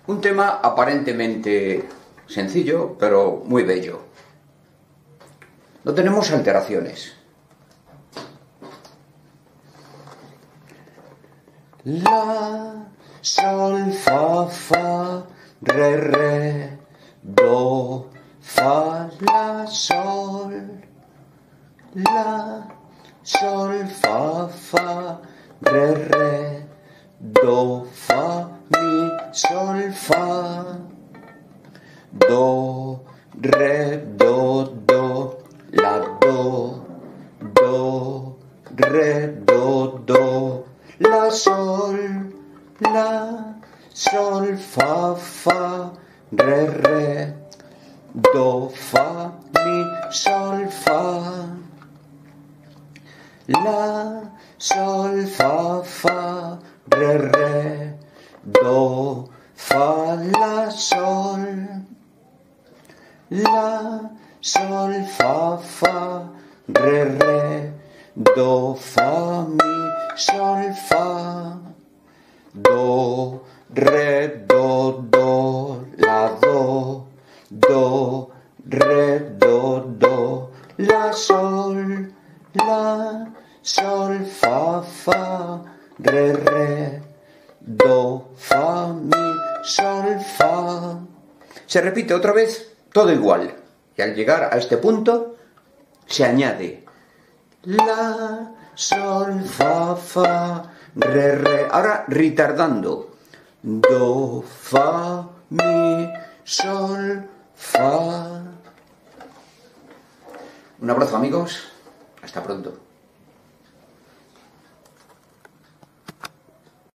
Un tema aparentemente sencillo, pero muy bello. No tenemos alteraciones. La, sol, fa, re, do, fa, la, sol. La, sol, fa, re, do, fa, mi, sol, fa. Do, re, do, la, do, re, do, la, sol, fa, re, do, fa, mi, sol, fa. La, sol, fa, re, do, fa, la, sol. La, sol, fa, re, do, fa, mi, sol, fa. Do, re, do, la, do, re, do, la, sol. La, sol, fa, re, do, fa, mi, sol, fa. Se repite otra vez todo igual. Y al llegar a este punto se añade la, sol, fa, re. Ahora retardando. Do, fa, mi, sol, fa. Un abrazo, amigos. Hasta pronto.